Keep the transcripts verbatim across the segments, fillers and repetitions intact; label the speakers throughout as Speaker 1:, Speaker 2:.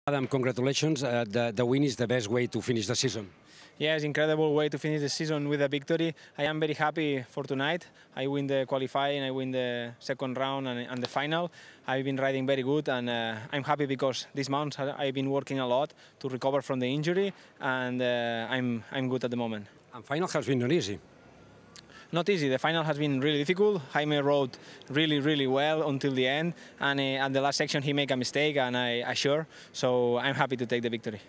Speaker 1: Adam, congratulations. Uh, the, the win is the best way to finish the season.
Speaker 2: Yes, incredible way to finish the season with a victory. I am very happy for tonight. I win the qualifying, I win the second round and, and the final. I've been riding very good, and uh, I'm happy because this month I've been working a lot to recover from the injury, and uh, I'm, I'm good at the moment.
Speaker 1: And final has been not easy.
Speaker 2: Not easy. The final has been really difficult. Jaime rode really, really well until the end, and uh, at the last section he made a mistake, and I, I sure. So I'm happy to take the victory.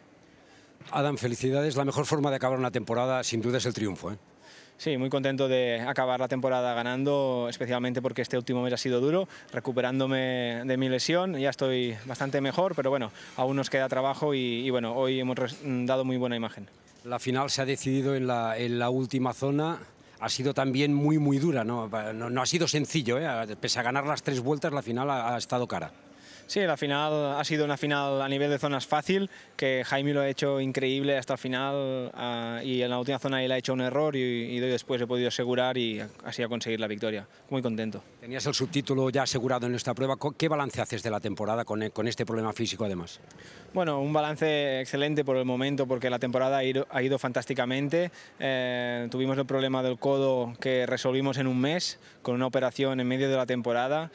Speaker 1: Adam, felicidades. La mejor forma de acabar una temporada, sin duda, es el triunfo, ¿eh?
Speaker 2: Sí, muy contento de acabar la temporada ganando, especialmente porque este último mes ha sido duro, recuperándome de mi lesión. Ya estoy bastante mejor, pero bueno, aún nos queda trabajo y, y bueno, hoy hemos dado muy buena imagen.
Speaker 1: La final se ha decidido en la, en la última zona. Ha sido también muy, muy dura, ¿no? No, no ha sido sencillo, ¿eh? Pese a ganar las tres vueltas, la final ha, ha estado cara.
Speaker 2: Sí, la final ha sido una final a nivel de zonas fácil, que Jaime lo ha hecho increíble hasta el final uh, y en la última zona él ha hecho un error y, y después he podido asegurar y así a conseguir la victoria. Muy contento.
Speaker 1: Tenías el subtítulo ya asegurado en esta prueba. ¿Qué balance haces de la temporada con, con este problema físico además?
Speaker 2: Bueno, un balance excelente por el momento porque la temporada ha ido, ha ido fantásticamente. Eh, tuvimos el problema del codo que resolvimos en un mes con una operación en medio de la temporada.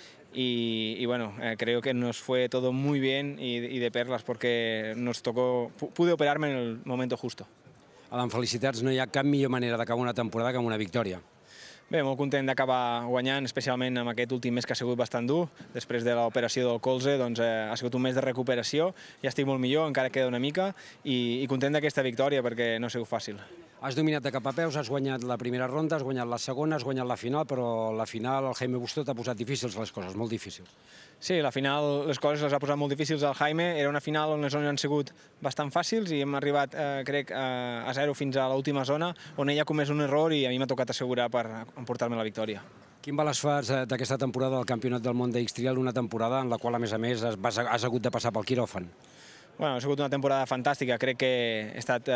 Speaker 2: Y, y bueno, eh, creo que nos fue todo muy bien y, y de perlas porque nos tocó, pude operarme en el momento justo.
Speaker 1: Adam, felicitats. No hi ha cap millor manera d'acabar una temporada que amb una victòria.
Speaker 2: Bé, molt content d'acabar guanyant, especialment amb aquest últim mes que ha sigut bastant dur. Després de l'operació del colze, doncs, eh, ha sigut un mes de recuperació. Ja estic molt millor, encara queda una mica, i, i content d'aquesta victòria perquè no ha sigut fàcil.
Speaker 1: Has dominat de cap a peus, has guanyat la primera ronda, has guanyat la segona, has guanyat la final, però la final el Jaime Busto t'ha posat difícils les coses, molt difícils.
Speaker 2: Sí, la final les coses les ha posat molt difícils al Jaime. Era una final on les zones han sigut bastant fàcils i hem arribat, eh, crec, a zero fins a l'última zona, on ell ha comès un error i a mi m'ha tocat assegurar per emportar-me la victòria.
Speaker 1: Quin balanç fas d'aquesta temporada del Campionat del Món d'X-Trial, una temporada en la qual, a més a més, has, has hagut de passar pel quiròfan?
Speaker 2: Bueno, ha sigut una temporada fantàstica. Crec que he estat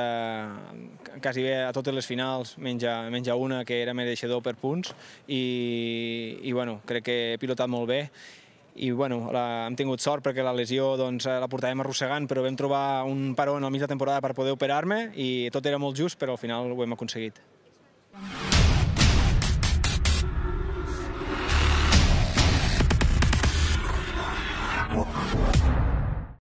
Speaker 2: eh, quasi bé a totes les finals, menys a, menys a una que era mereixedor per punts, i, i bueno, crec que he pilotat molt bé. I bueno, la, hem tingut sort perquè la lesió doncs, la portàvem arrossegant, però vam trobar un paró en el mig de temporada per poder operar-me i tot era molt just, però al final ho hem aconseguit.
Speaker 3: Wow.